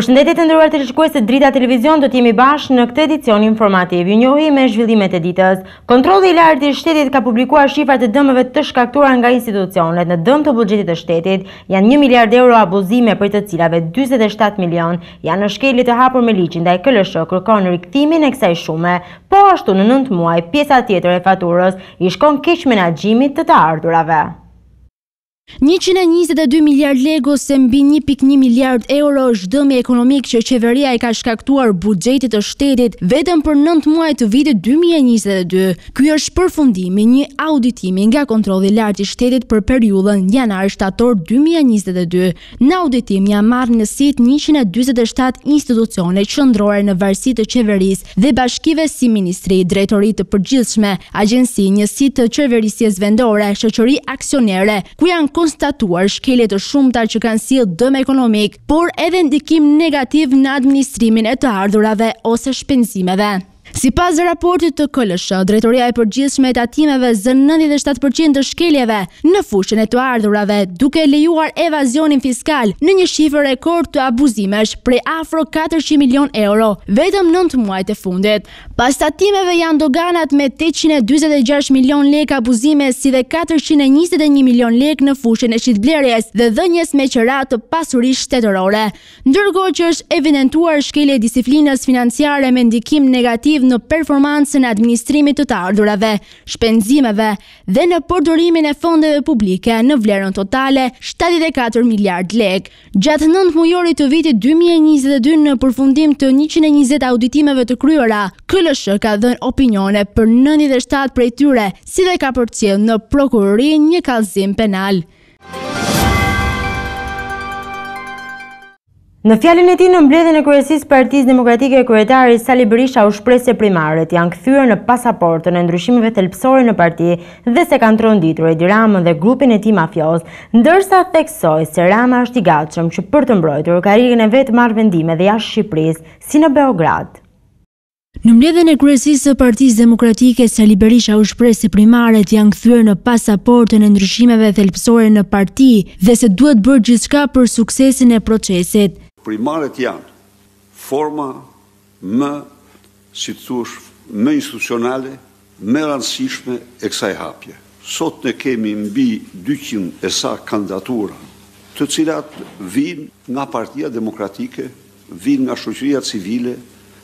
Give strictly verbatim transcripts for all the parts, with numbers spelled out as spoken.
Përshëndetje të nderuar teleshikues të Drita Televizion, do të jemi bashkë në këtë edicion informativ. Ju njohim me zhvillimet e ditës. Kontrolli i lartë i shtetit ka publikuar shifrat e dëmeve të shkaktuara nga institucionet në dëm të buxhetit të shtetit. Janë një miliard euro abuzime, për të cilave dyzet e shtatë milion janë në shkelje të hapur me ligj, ndaj K L S H kërkon rikthimin e kësaj shume. Po ashtu në nëntë muaj, pjesa tjetër e faturës i shkon keq menaxhimit të të ardhurave. njëqind e njëzet e dy miliard lekë ose mbi një pikë një miliard euro është dëmi ekonomik që qeveria i ka shkaktuar buxhetit të shtetit vetëm për nëntë muaj të vitit dy mijë e njëzet e dy. Ky është përfundimi një auditimi nga kontrolli i lartë i shtetit për periudhën janar-shtator dy mijë e njëzet e dy. Në auditim janë marrë në sit njëqind e dyzet e shtatë institucione qendrore në varësi të qeverisë dhe bashkive si ministri, drejtori të përgjithshme, agjenci, njësi të qeverisjes vendore, shoqëri aksionere, ku janë konstatuar shkelje të shumta që kanë sjellë dëm ekonomik, por edhe ndikim negativ në administrimin e të ardhurave ose shpenzimeve. Sipas raportit të K L S H, drejtoria e përgjithshme e tatimeve zën nëntëdhjetë e shtatë përqind të shkeljeve në fushën e të ardhurave, duke lejuar evazionin fiskal në një shifër rekord të abuzimesh prej afro katërqind milion euro vetëm nëntë muajt e fundit. Pas tatimeve janë doganat me tetëqind e dyzet e gjashtë milion lekë abuzime, si dhe katërqind e njëzet e një milion lekë në fushën e shitblerjes dhe dhënjes me qira të pasurisë shtetërore. Ndërkohë që është evidentuar shkelje e disiplinës financiare me ndikim negativ në performancën e administrimit të të ardhurave, shpenzimeve dhe në përdorimin e fondeve publike në vlerën totale shtatëdhjetë e katër miliard lekë. Gjatë nëntë mujorit të vitit dy mijë e njëzet e dy, në përfundim të njëqind e njëzet auditimeve të kryera, K L S H ka dhënë opinione për nëntëdhjetë e shtatë prej tyre, si dhe ka përcjellë në prokurori një kallëzim penal. Në fjalën e tij në mbledhjen e kryesisë Partisë Demokratike, kryetari Sali Berisha u shpreh se primarët janë kthyer në pasaportën e ndryshimeve thelbësore në parti dhe se kanë tronditur Edi Ramën dhe grupin e tij mafioz, ndërsa theksoi se Rama është i gatshëm që për të mbrojtur karrierën e vet marrë vendime dhe jashtë Shqipërisë, si në Beograd. Në mbledhjen e kryesisë së Partisë Demokratike, Sali Berisha u shpreh se primarët janë kthyer në pasaportën e ndryshimeve thelbësore në parti dhe se duhet bërë gjithçka për suksesin e procesit. Primarët janë forma më, si të thuash, më institucionale, më rëndësishme e kësaj hapje. Sot ne kemi mbi dyqind e sa kandidatura, të cilat vinë nga Partia Demokratike, vinë nga shoqëria civile,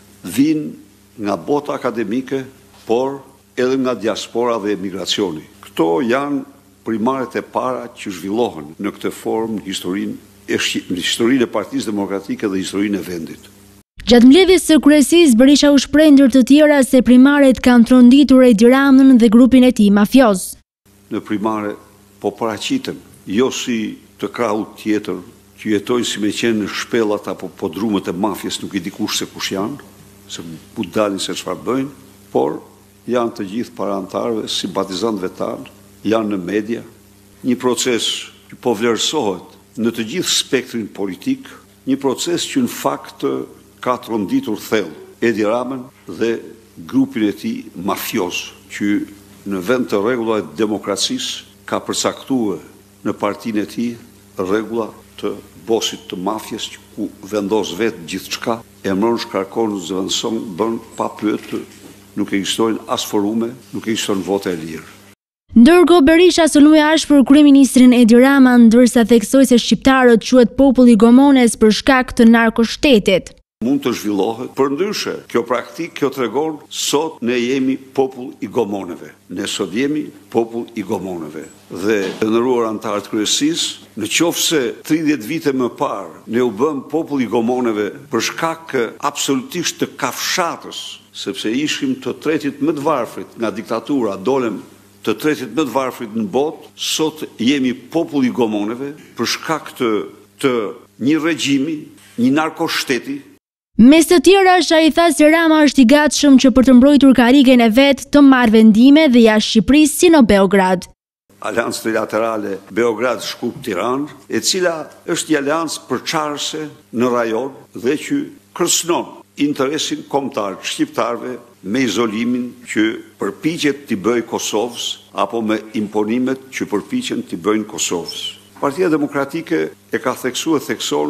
vinë nga bota akademike, por edhe nga diaspora dhe emigracioni. Këto janë primarët e para që zhvillohen në këtë formë në historinë në historinë e Partisë Demokratike dhe historinë e vendit. Gjatë mbledhjes së kryesisë, Berisha u shpreh ndër të tjera se primarët kanë tronditur Edi Ramën dhe grupin e tij mafioz. Në primare po paraqiten, jo si të krahut tjetër që jetojnë si me qenë në shpellat apo podrumët e mafjes, nuk i di kush se kush janë, se ku dalin se çfarë bëjnë, por janë të gjithë para antarëve, simpatizantëve tanë, janë në media, një proces që po vlerësohet në të gjithë spektrin politik, një proces që në fakt ka tronditur thellë Edi Ramën dhe grupin e tij mafioz, që në vend të rregullave të demokracisë ka përcaktuar në partinë e tij rregulla të bosit të mafjes, që ku vendos vetë gjithçka, emron, shkarkon, zëvendëson, bën pa pyetur, nuk ekzistojnë as forume, nuk ekziston vote e lirë. Ndërkohë Berisha synoi ashpër kryeministrin Edi Rama, ndërsa theksoi se shqiptarët quhet popull i gomones për shkak të narkoshtetit. Mund të zhvillohet, përndryshe, kjo praktikë kjo tregon sot ne jemi popull i gomoneve. Ne sot jemi popull i gomoneve. Dhe të nderuar antarë të kryesisë, në qoftë se tridhjetë vite më parë ne u bëm popull i gomoneve për shkak absolutisht të kafshatës, sepse ishim të tretit më të varfrit nga diktatura, dolem të tretit më të varfrit në botë, sot jemi popull i gomoneve për shkak të, të një regjimi, një narkoshteti. Mes të tjerash, ai tha se Rama është i gatshëm që për të mbrojtur karrieren e vet të marrë vendime dhe jashtë Shqipërisë, si në Beograd. Aleancë trilaterale Beograd-Shkup-Tiranë, e cila është një aleancë përçarëse në rajon dhe që kërcënon interesin kombëtar të shqiptarëve me izolimin që përpiqet t'i bëjë Kosovës apo me imponimet që përpiqen t'i bëjnë Kosovës. Partia Demokratike e ka theksuar thekson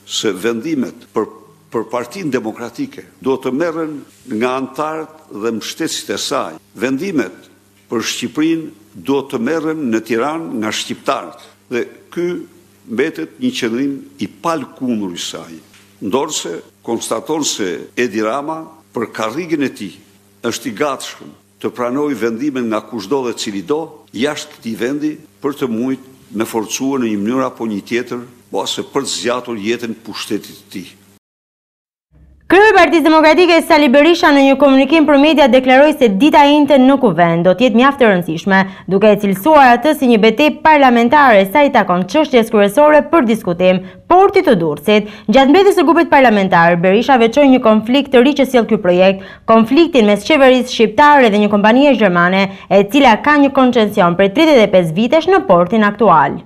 se vendimet për, për Partinë Demokratike do të merren nga antarët dhe mbështetësit e saj. Vendimet për Shqipërinë do të merren në Tiranë nga shqiptarët. Dhe ky mbetet një qëndrim i palkundur i saj. Ndorse konstaton se Edi Rama për karrigën e tij është i gatshëm të pranojë vendimin nga kushdo dhe cili do jashtë këtij vendi për të mujt me forcuar në një mënyrë apo një tjetër, ose për të zgjatur jetën pushtetit të tij. Kryetari i Partisë Demokratike Sali Berisha në një komunikim për media deklaroi se dita ejnëte në Kuvend do të jetë mjaft e rëndësishme, duke e cilësuar atë si një betejë parlamentare sa i takon çështjes kryesore për diskutim, porti të Durrësit. Gjatë mbledhjes së grupit parlamentar, Berisha veçoi një konflikt të ri që sjell ky projekt, konfliktin mes qeverisë shqiptare dhe një kompanie gjermane, e cila ka një koncesion për tridhjetë e pesë vitesh në portin aktual.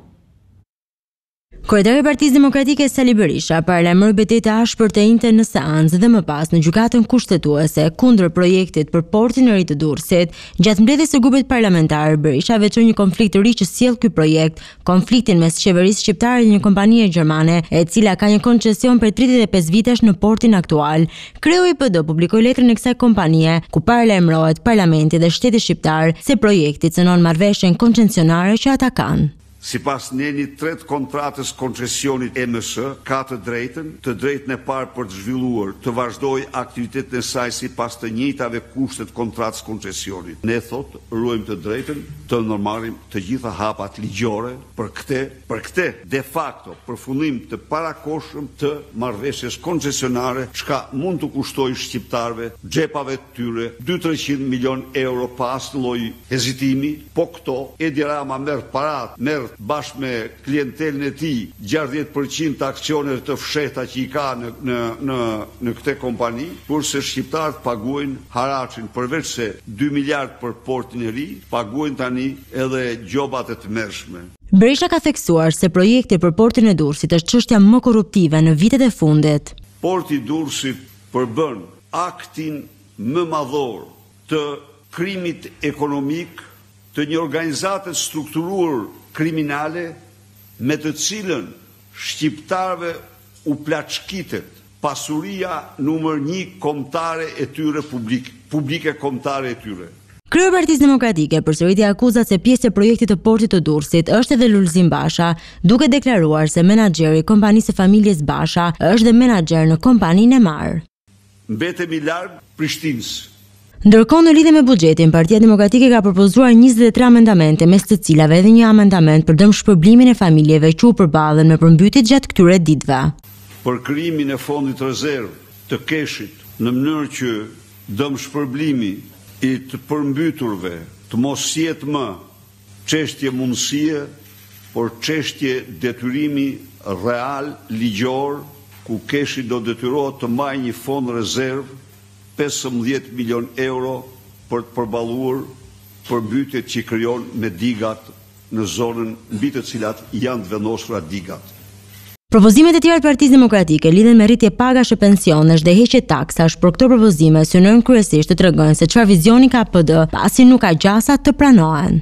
Kryetari i Partisë Demokratike Sali Berisha paralajmëroi betejë të ashpër të ejnëte në seancë dhe më pas në gjykatën kushtetuese kundër projektit për portin e ri të Durrësit. Gjatë mbledhjes së grupit parlamentar, Berisha veçoi një konflikt të ri që sjell ky projekt, konfliktin mes qeverisë shqiptare dhe një kompanie gjermane, e cila ka një koncesion për tridhjetë e pesë vitesh në portin aktual. Kreu i P D publikoi letrën e kësaj kompanie, ku paralajmërohet Parlamenti dhe Shteti shqiptar se projekti cënon marrëveshjen koncesionare që ata kanë. Sipas njënit tret kontratës koncesionit E M S, ka të drejtën, të drejtën e parë për të zhvilluar, të vazhdoj aktivitetin e saj sipas të njëjtave kushtet kontratës koncesionit. Ne thot, ruajmë të drejtën të normalim të gjitha hapat ligjore për këtë, për këtë de facto përfundim të parakohshëm të marrëveshjes koncesionare, çka mund të kushtojë shqiptarëve, xhepave të tyre dy të trecëqind milion euro pas lloj hezitimi, po këto Edi Rama merr parat, merr bashkë me klientelën e tij gjashtëdhjetë përqind të aksionet të fshehta që i ka në në në në këtë kompani, kurse shqiptarët paguajnë harachin përveç se dy miliard për portin e ri, paguajnë tani edhe gjobat e tmerrshme. Berisha ka theksuar se projekti për portin e Durrësit është çështja më korruptive në vitet e fundit. Porti i Durrësit përbën aktin më madhor të krimit ekonomik të një organizate strukturuar kriminale me të cilën shqiptarëve u plaçkitet pasuria numër një kombëtare e tyre publike, publike kombëtare e tyre. Kryetari i Partisë Demokratike përsëriti akuzat se pjesë e projektit të portit të Durrësit është edhe Lulzim Basha, duke deklaruar se menaxheri i kompanisë së familjes Basha është dhe menaxher në kompaninë e Mar. Mbetemi larg Prishtinës. Ndërkohë, në lidhje me buxhetin, Partia Demokratike ka propozuar njëzet e tre amendamente, mes të cilave edhe një amendament për dëmshpërblimin e familjeve që u përballen me përmbytjet gjatë këtyre ditëve. Për krijimin e fondit rezervë të keshit në mënyrë që dëmshpërblimi i të përmbyturve të mos jetë më çështje mundësie, por çështje detyrimi real ligjor, ku keshi do detyrohet të mbajë një fond rezervë pesëmbëdhjetë milion euro për të përballuar përmbytjet që krijon me digat në zonën mbi të cilat janë të vendosura digat. Propozimet e tjera të Partisë Demokratike lidhen me rritje pagash e pensionesh dhe heqje taksash, por këto propozime synojnë kryesisht të tregojnë se çfarë vizioni ka P D, pasi nuk ka gjasa të pranohen.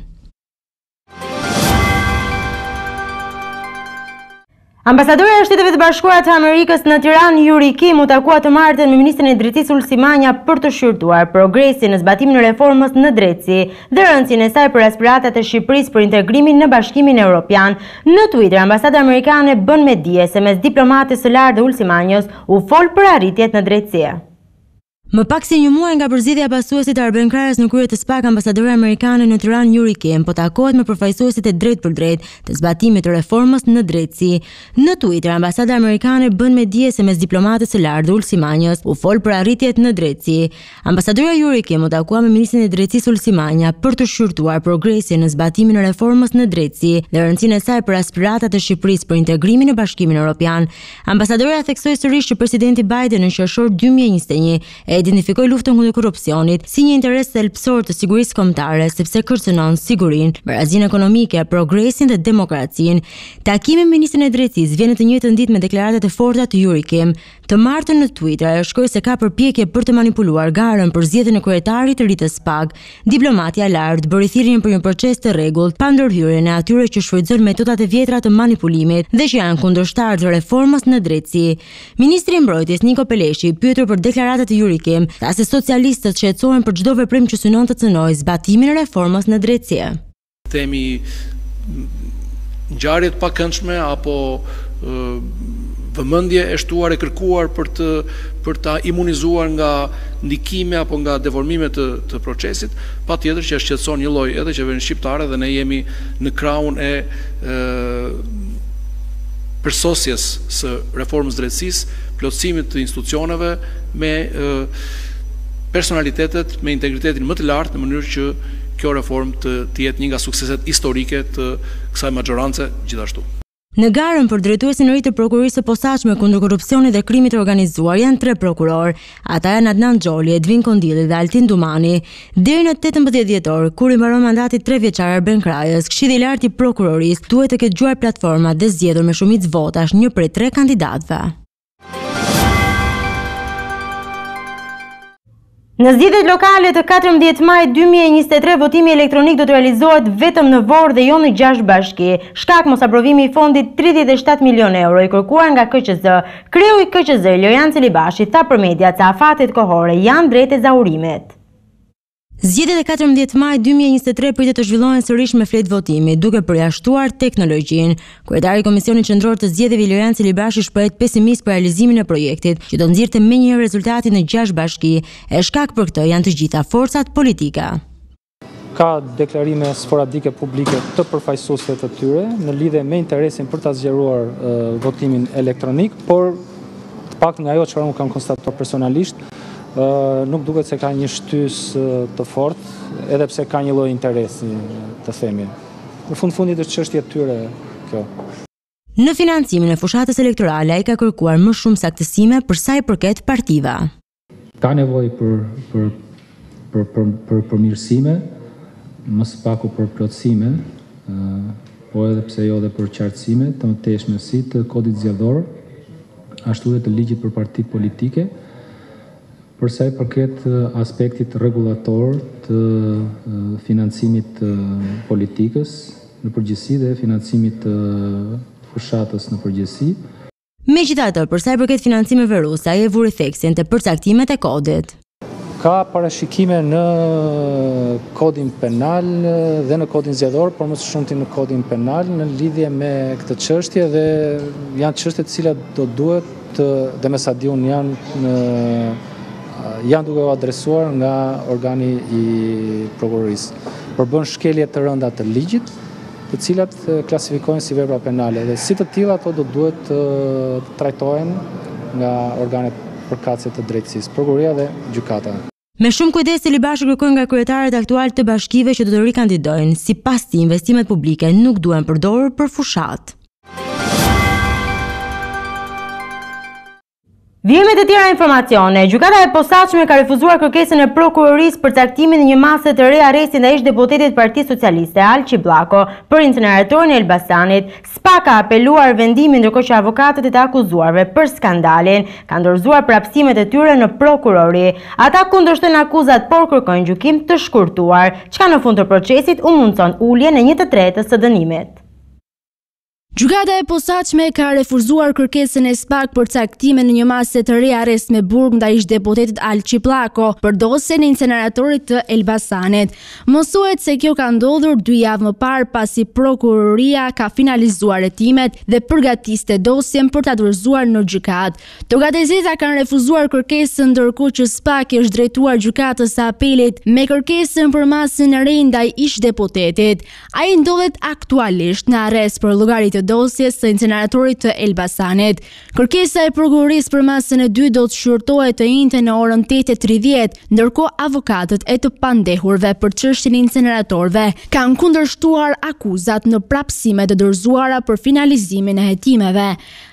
Ambasadorja e Shteteve të Bashkuara të Amerikës në Tiranë, Yuri Kim, u takua të martën me ministrin e drejtësisë Ulsi Manja për të shqyrtuar progresin në zbatimin e reformës në drejtësi dhe rëndësinë e saj për aspiratat e Shqipërisë për integrimin në Bashkimin Evropian. Në Twitter, ambasada amerikane bën me dije se mes diplomates së lartë dhe Ulsi Manjës u fol për arritjet në drejtësi. Më pak se një muaj nga përzgjedhja e pasuesit të Arben Krajës në krye të SPAK, ambasadore amerikane në Tiranë Yuri Kim po takohet me përfaqësuesit e drejt për drejt të zbatimit të reformës në drejtësi. Në Twitter, ambasada amerikane bën me dije se mes diplomates së lartë dhe Ulsi Manjës u fol për arritjet në drejtësi. Ambasadora Yuri Kim u takua me ministrin e drejtësisë Ulsi Manja për të shqyrtuar progresin në zbatimin e reformës në drejtësi dhe rëndësinë e saj për aspiratat e Shqipërisë për integrimin në Bashkimin Evropian. Ambasadora theksoi sërish që presidenti Biden në qershor dy mijë e njëzet e një e identifikoi luftën kundër korrupsionit si një interes thelbësor të sigurisë kombëtare sepse kërcënon sigurinë, barazinë ekonomike, progresin dhe demokracinë. Takimi me ministrin e drejtësisë vjen në të njëjtën ditë me deklaratat e forta të Yuri Kim. Të martën në Twitter ajo shkroi se ka përpjekje për të manipuluar garën për zgjedhjen e kryetarit të ri të SPAK. Diplomatja lart bëri thirrjen për një proces të rregullt pa ndërhyrjen e atyre që shfrytëzojnë metodat e vjetra të manipulimit dhe që janë kundërshtar të reformës në drejtësi. Ministri i Mbrojtjes Niko Peleshi, pyetur për deklaratat e Yuri Kim, tha se socialistët shqetësohen për çdo veprim që synon të cënojë zbatimin e reformës në drejtësi. Themi ngjarje të pakëndshme apo vëmendje e shtuar e kërkuar për të për ta imunizuar nga ndikime apo nga deformime të, të procesit, patjetër që shqetëson një lloj edhe qeverinë shqiptare dhe ne jemi në krahun e, e përsosjes së reformës drejtësisë, plotësimit të institucioneve me e, personalitetet me integritetin më të lartë në mënyrë që kjo reformë të, të jetë një nga sukseset historike të kësaj maxorance gjithashtu. Në garën për drejtuesin e ri të prokurorisë së posaçme kundër korrupsionit dhe krimit të organizuar janë tre prokuror. Ata janë Adnan Xholi, Edvin Kondilli dhe Altin Dumani. Deri në tetëmbëdhjetë dhjetor, kur i mbaron mandati tre vjeçar Arben Krajës, Këshilli i Lartë i Prokurorisë duhet të ketë gjuar platformat dhe zgjedhur me shumicë votash një prej tre kandidatëve. Në zgjedhjet lokale të katërmbëdhjetë maj dy mijë e njëzet e tre votimi elektronik do të realizohet vetëm në Vorë dhe jo në gjashtë bashki. Shkak mos aprovimi i fondit tridhjetë e shtatë milionë euro i kërkuar nga K Q Z. Kreu i K Q Z Lorian Celibashi tha për mediat se afatet kohore janë drejt ezaurimit. Zgjedhjet e katërmbëdhjetë maj dy mijë e njëzet e tre pritet të zhvillohen sërish me fletë votimi, duke përjashtuar teknologjinë. Kryetari i Komisionit Qendror të Zgjedhjeve Lorian Celibashi shprehet pesimist për realizimin e projektit, që do nxirrte menjëherë rezultatin në gjashtë bashki. E shkak për këtë janë të gjitha forcat politike. Ka deklarime sporadike publike të përfaqësuesve të tyre në lidhje me interesin për ta zgjeruar uh, votimin elektronik, por të paktën nga ajo çfarë unë kam konstatuar personalisht, Uh, nuk duket se ka një shtys uh, të fort, edhe pse ka një lloj interesi, të themi. Në fund fundit është çështje e tyre kjo. Në financimin e fushatës elektorale ai ka kërkuar më shumë saktësime për sa i përket partive. Ka nevojë për për për për për përmirësime, më së paku për plotësime, uh, po edhe pse jo edhe për qartësime të mëtejshme si të kodit zgjedhor, ashtu dhe të ligjit për partitë politike. Për sa i përket aspektit rregullator të financimit të politikës në përgjithësi dhe financimit të fushatës në përgjithësi. Megjithatë, për sa i përket financimeve ruse, ai e vuri theksin te përcaktimet e kodit. Ka parashikime në kodin penal dhe në kodin zgjedhor, por më së shumti në kodin penal në lidhje me këtë çështje dhe janë çështje të cilat do duhet dhe me sa di unë janë në janë duke u adresuar nga organi i prokurorisë. Përbën shkelje të rënda të ligjit, të cilat klasifikohen si vepra penale dhe si të tilla ato do duhet të trajtohen nga organet përkatëse të drejtësisë, prokuroria dhe gjykata. Me shumë kujdes Celibashi kërkon nga kryetarët aktual të bashkive që do të rikandidojnë, sipas tij investimet publike nuk duhen përdorur për fushat. Vijime të tjera informacione. Gjykata e posaçme ka refuzuar kërkesën e prokurorisë për caktimin e një mase të re arresti ndaj ish-deputetit Partisë Socialiste Alçi Bllako për inceneratorin e Elbasanit. SPAK ka apeluar vendimin, ndërkohë që avokatët e të akuzuarve për skandalin kanë dorëzuar prapësimet e tyre në prokurori. Ata kundërshtojnë akuzat por kërkojnë gjykim të shkurtuar, çka në fund të procesit u mundson uljen e një të tretës së dënimit. Gjykata e posaçme ka refuzuar kërkesën e SPAK për caktimin në një mase të re arrest me burg ndaj ish-deputetit Alçi Bllako për dosjen e inceneratorit të Elbasanit. Mësohet se kjo ka ndodhur dy javë më parë pasi prokuroria ka finalizuar hetimet dhe përgatiste dosjen për ta dorëzuar në gjykatë. Togatezeta kanë refuzuar kërkesën, ndërkohë që SPAK është drejtuar gjykatës së apelit me kërkesën për masën e re ndaj ish-deputetit. Ai ndodhet aktualisht në arrest për llogaritë dosjes së inceneratorit të Elbasanit. Kërkesa e prokurorisë për masën e dy do të shqyrtohet të njëjtën në orën tetë e tridhjetë, ndërkohë avokatët e të pandehurve për çështjen e inceneratorëve kanë kundërshtuar akuzat në prapësime të dorëzuara për finalizimin e hetimeve.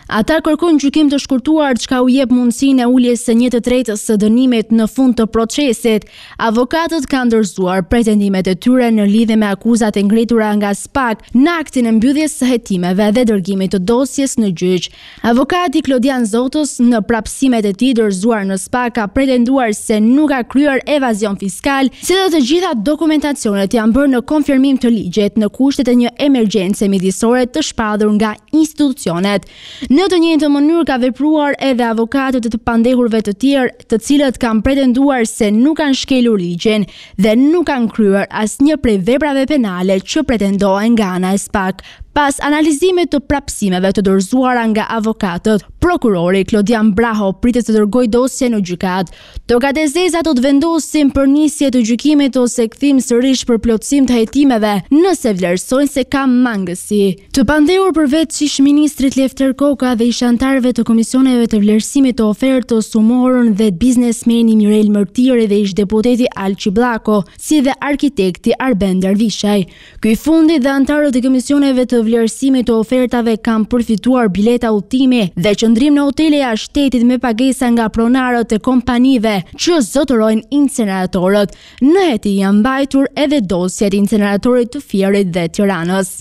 Ata kërkojnë gjykim të shkurtuar, çka u jep mundësinë e uljes së një të tretës së dënimit në fund të procesit. Avokatët kanë dorëzuar pretendimet e tyre në lidhje me akuzat e ngritura nga SPAK në aktin e mbylljes së hetimeve dhe dërgimit të dosjes në gjyq. Avokati Klodian Zotës në prapësimet e tij dorëzuar në SPAK ka pretenduar se nuk ka kryer evazion fiskal, si dhe të gjitha dokumentacionet janë bërë në konfirmim të ligjet në kushtet e një emergjence midisore të shpallur nga institucionet. Në të njëjtën mënyrë ka vepruar edhe avokatët e të pandehurve të tjerë, të cilët kanë pretenduar se nuk kanë shkelur ligjin dhe nuk kanë kryer asnjë prej veprave penale që pretendohen nga ana e SPAK. Pas analizimit të prapësimeve të dorëzuara nga avokatët, prokurori Klodian Braho pritet të dërgojë dosje në gjykat. Tokat e zeza do të vendosin për nisje të gjykimit ose kthim sërish për plotësim të hetimeve, nëse vlerësojnë se ka mangësi. Të pandehur përveç ish ministrit Lefter Koka dhe ish antarëve të komisioneve të vlerësimit të ofertës u morën dhe biznesmeni Mirel Mërtiri dhe ish deputeti Alçi Bllako, si dhe arkitekti Arben Dervishaj. Ky fundi dhe antarët e komisioneve të vlerësimit të ofertave kanë përfituar bileta udhtimi dhe qëndrim në hotele jashtë shtetit me pagesa nga pronarët e kompanive që zotërojnë inceneratorët. Në heti janë mbajtur edhe dosjet e inceneratorit të Fierit dhe Tiranës.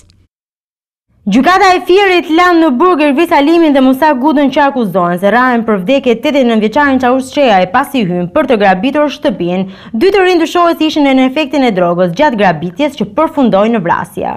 Gjykata e Fierit lanë në burg Ervis Halimin dhe Musa Gudën që akuzohen se rrahen për vdekje tetëdhjetë e nëntë vjeçarin Çavush Çehaj pasi hyn për të grabitur shtëpinë. Dy të rinj dyshohet se ishin në efektin e drogës gjatë grabitjes që përfundoi në vrasje.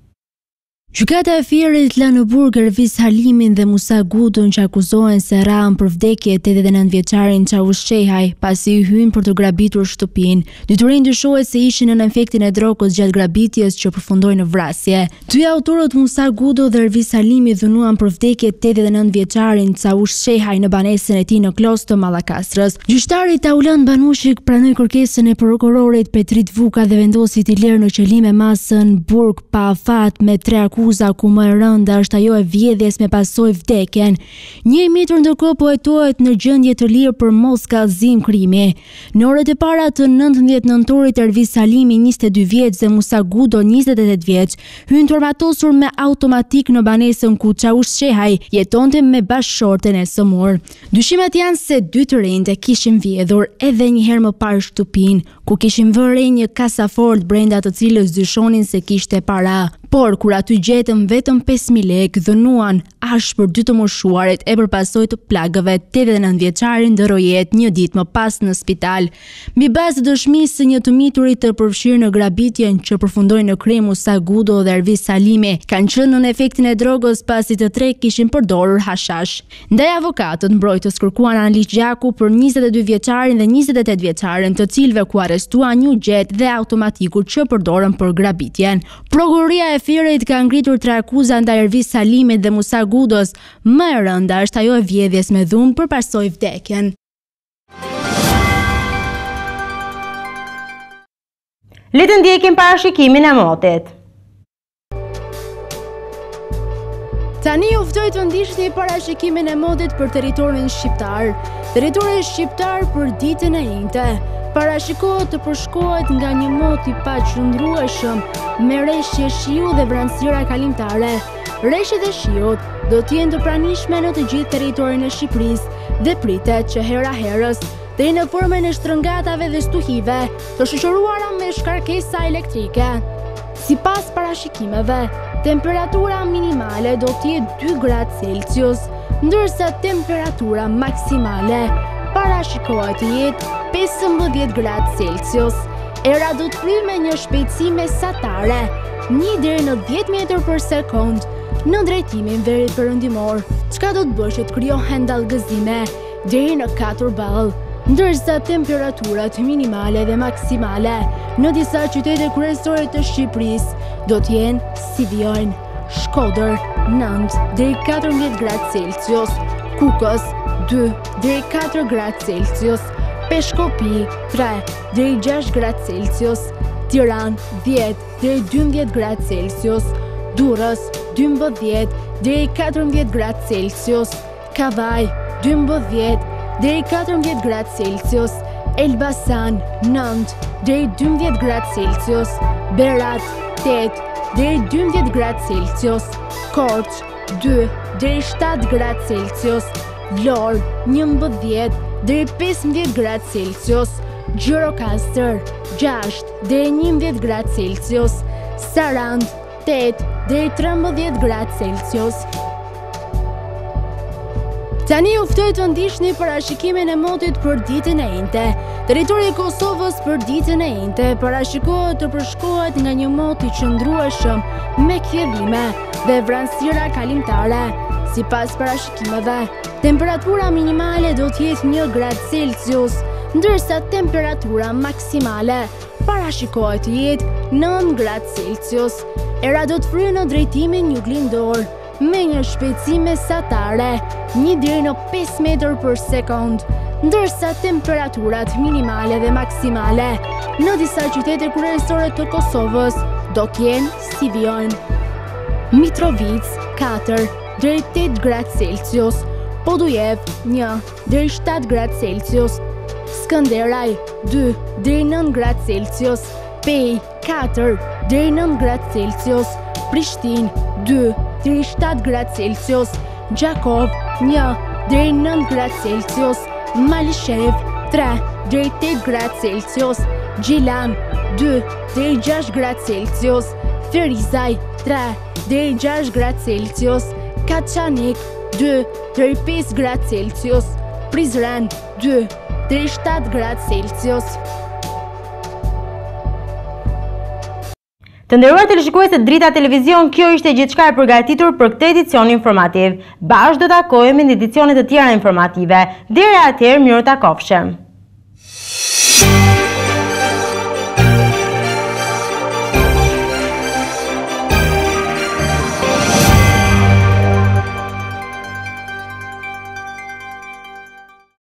Gjykata e Fierit la në burg Ervis Halimin dhe Musa Gudën që akuzohen se rrahen për vdekje tetëdhjetë e nëntë vjeçarin Çavush Çehaj pasi i hyn për të grabitur shtëpinë. Dy të rinj dyshohet se ishin në efektin e drogës gjatë grabitjes që përfundoi në vrasje. Dy autorët Musa Gudo dhe Ervis Halimi dhunuan për vdekje tetëdhjetë e nëntë vjeçarin Çavush Çehaj në banesën e tij në Klos të Mallakastrës. Gjyqtari Taulan Banushi pranoi kërkesën e prokurorit Petrit Vuka dhe vendosi t'i lërë në qëllim me masën burg pa afat me tre akuza, ku më e rënda është ajo e vjedhjes me pasojë vdekjen. Një i mitur ndërkohë po hetohet në gjendje të lirë për mos kallëzim krimi. Në orët e para të nëntëmbëdhjetë nëntorit Ervis Halimi, njëzet e dy vjeç, dhe Musa Gudo, njëzet e tetë vjeç, hynë të armatosur me automatik në banesën ku Çavush Çehaj jetonte me bashkëshorten e sëmur. Dyshimet janë se dy të rinjt e kishin vjedhur edhe një herë më parë shtëpinë, ku kishin vënë një kasafort brenda të cilës dyshonin se kishte para. Por kur aty gjetëm vetëm pesë mijë lekë, dhënuan ashpër dy të moshuarit e përpasoj të plagëve tetëdhjetë e nëntë vjeçarin ndëroi jetë një ditë më pas në spital. Mbi bazë të dëshmisë së një të miturit të përfshirë në grabitjen që përfundoi në krim, Musa Gudo dhe Ervis Halimi kanë qenë në efektin e drogës pasi të tre kishin përdorur hashash. Ndaj avokatët mbrojtës kërkuan analizë gjaku për njëzet e dy vjeçarin dhe njëzet e tetë vjeçarin, të cilëve ku arrestuan një gjet dhe automatiku që përdorën për grabitjen. Prokuroria e Fierit ka ngritur tre akuza ndaj Ervis Halimit dhe Musa Gudos. Më e rënda është ajo e vjedhjes me dhunë për pasojë vdekjen. Le të ndjekim parashikimin e motit. Tani ju ftoj të ndiqni parashikimin e motit për territorin shqiptar. Territori shqiptar për ditën e njëjtë parashikohet të përshkohet nga një mot i paqëndrueshëm me rreshje shiu dhe vranësira kalimtare. Rreshjet e shiut do të jenë të pranishme në të gjithë territorin e Shqipërisë dhe pritet që hera herës deri në formën e shtrëngatave dhe stuhive të shoqëruara me shkarkesa elektrike. Sipas parashikimeve, temperatura minimale do të jetë dy gradë Celsius, ndërsa temperatura maksimale parashikohet të jetë pesëmbëdhjetë gradë Celsius. Era do të kryej me një shpejtësi mesatare, një deri në dhjetë metër për sekond, në drejtimin verit perëndimor, çka do të bëjë që të krijohen dallgëzime deri në katër ball, ndërsa temperaturat minimale dhe maksimale në disa qytete kryesore të Shqipërisë do të jenë si vijojnë: Shkodër nëntë deri katërmbëdhjetë gradë Celsius, Kukës dy deri katër gradë Celsius, Peshkopi tre deri gjashtë gradë Celsius, Tiranë dhjetë deri dymbëdhjetë gradë Celsius, Durrës dymbëdhjetë deri katërmbëdhjetë gradë Celsius, Kavaj dymbëdhjetë deri katërmbëdhjetë gradë Celsius, Elbasan nëntë deri dymbëdhjetë gradë Celsius, Berat tetë deri dymbëdhjetë gradë Celsius, Korçë dy deri shtatë gradë Celsius, Vlorë njëmbëdhjetë deri pesëmbëdhjetë gradë Celsius, Gjirokastër gjashtë deri njëmbëdhjetë gradë Celsius, Sarandë tetë deri trembëdhjetë gradë Celsius. Tani ju ftoj të ndiqni parashikimin e motit për ditën e njëjtë. Territori i Kosovës për ditën e njëjtë parashikohet të përshkohet nga një mot i qëndrueshëm me kthjellime dhe vranësira kalimtare. Sipas parashikimeve, temperatura minimale do të jetë një gradë Celsius, ndërsa temperatura maksimale parashikohet të jetë nëntë gradë Celsius. Era do të fryjë në drejtimin juglindor me një shpejtësi mesatare një deri në pesë metër për sekond, ndërsa temperaturat minimale dhe maksimale në disa qytete kryesore të Kosovës do të jenë si vijojnë: Mitrovica katër deri tetë gradë Celsius, Podujev një deri shtatë gradë Celsius, Skënderaj dy deri nëntë gradë Celsius, Pej katër deri nëntë gradë Celsius, Prishtinë dy deri shtatë gradë Celsius, Gjakov një deri nëntë gradë Celsius, Malishev tre deri tetë gradë Celsius, Gjilan dy deri gjashtë gradë Celsius, Ferizaj tre deri gjashtë gradë Celsius, Kaçanik dy deri pesë gradë Celsius, Prizren dy deri shtatë gradë Celsius. Të nderuar teleshikues të Drita Televizion, kjo ishte gjithçka e përgatitur për këtë edicion informativ. Bashkë do takohemi në edicione të tjera informative. Deri atëherë, mirë takofshëm.